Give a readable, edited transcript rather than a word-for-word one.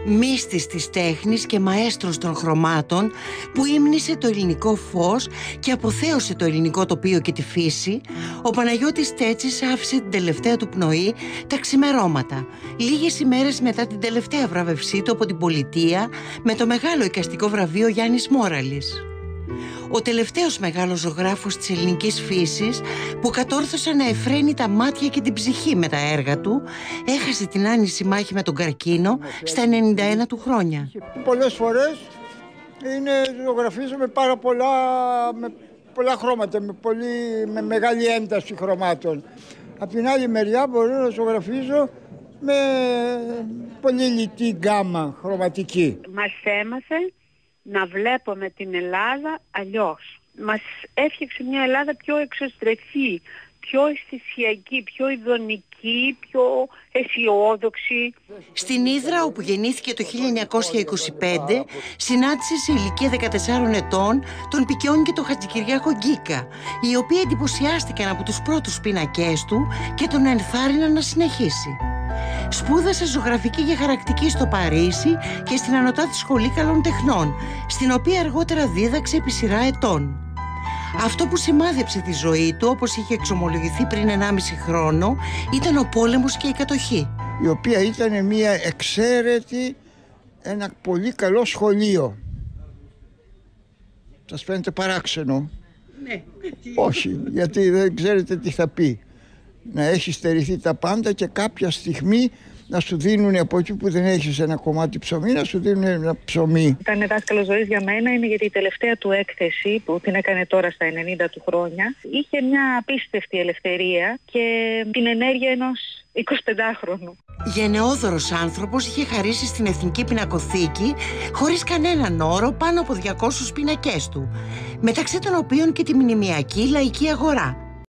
Μύστης της τέχνης και μαέστρος των χρωμάτων που ύμνησε το ελληνικό φως και αποθέωσε το ελληνικό τοπίο και τη φύση, ο Παναγιώτης Τέτσης άφησε την τελευταία του πνοή τα ξημερώματα, λίγες ημέρες μετά την τελευταία βράβευσή του από την πολιτεία με το μεγάλο εικαστικό βραβείο Γιάννης Μόραλης. Ο τελευταίος μεγάλος ζωγράφος της ελληνικής φύσης, που κατόρθωσε να εφραίνει τα μάτια και την ψυχή με τα έργα του, έχασε την άνηση μάχη με τον καρκίνο στα 91 του χρόνια. Πολλές φορές ζωγραφίζω με πάρα πολλά χρώματα, με μεγάλη ένταση χρωμάτων. Απ' την άλλη μεριά μπορώ να ζωγραφίζω με πολύ λιτή γκάμα χρωματική. Μας έμαθε να βλέπουμε την Ελλάδα αλλιώς. Μας έφτιαξε μια Ελλάδα πιο εξωστρεφή, πιο αισθησιακή, πιο ειδονική, πιο αισιόδοξη. Στην Ύδρα, όπου γεννήθηκε το 1925, συνάντησε σε ηλικία 14 ετών τον Πικιόνι και τον Χατζικυριάκο Γκίκα, οι οποίοι εντυπωσιάστηκαν από τους πρώτους πίνακές του και τον ενθάρρυναν να συνεχίσει. Σπούδασε ζωγραφική και χαρακτική στο Παρίσι και στην Ανωτάτη Σχολή Καλών Τεχνών, στην οποία αργότερα δίδαξε επί σειρά ετών. Αυτό που σημάδεψε τη ζωή του, όπως είχε εξομολογηθεί πριν 1,5 χρόνο, ήταν ο πόλεμος και η κατοχή. Η οποία ήταν μια εξαίρετη, ένα πολύ καλό σχολείο. Σας φαίνεται παράξενο? Ναι. Όχι, γιατί δεν ξέρετε τι θα πει. Να έχει στερηθεί τα πάντα και κάποια στιγμή να σου δίνουν από εκεί που δεν έχεις ένα κομμάτι ψωμί, να σου δίνουν ένα ψωμί. Ήταν δάσκαλος ζωής για μένα, είναι γιατί η τελευταία του έκθεση που την έκανε τώρα στα 90 του χρόνια είχε μια απίστευτη ελευθερία και την ενέργεια ενός 25χρονου. Γενναιόδωρος άνθρωπος, είχε χαρίσει στην Εθνική Πινακοθήκη χωρίς κανέναν όρο πάνω από 200 πινακές του, μεταξύ των οποίων και τη μνημειακή Λαϊκή Αγορά.